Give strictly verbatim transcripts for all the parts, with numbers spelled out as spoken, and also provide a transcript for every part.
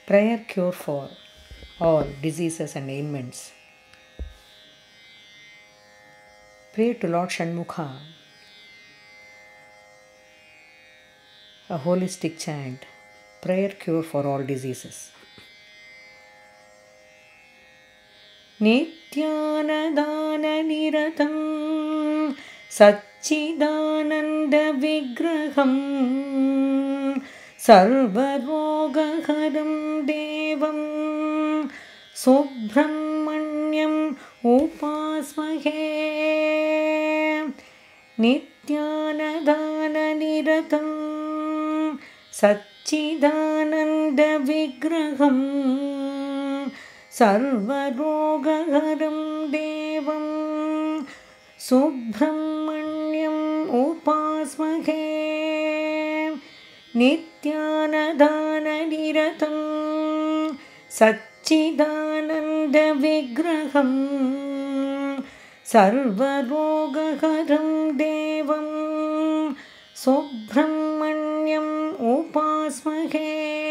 Prayer cure for all diseases and ailments. Pray to Lord Shanmukha. A holistic chant. Prayer cure for all diseases. Nithyannadhana niratham sachidananda vigraham Sarva roga haram devam Subrahmanyam UPasmahe Nithyannadhana niratham sachidananda vigraham Sarva roga haram devam Subrahmanyam UPasmahe Nithyannadhana niratham sachidananda vigraham Sarva roga haram devam Subrahmanyam UPasmahe.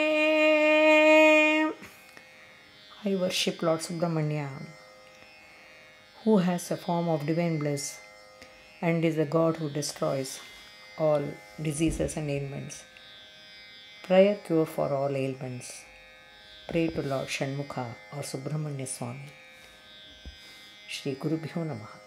I worship Lord Subrahmanya, who has a form of divine bliss and is a God who destroys all diseases and ailments. Prayer cure for all ailments. Pray to Lord Shanmukha or Subrahmanya Swami. Shri Gurubhyo Namaha.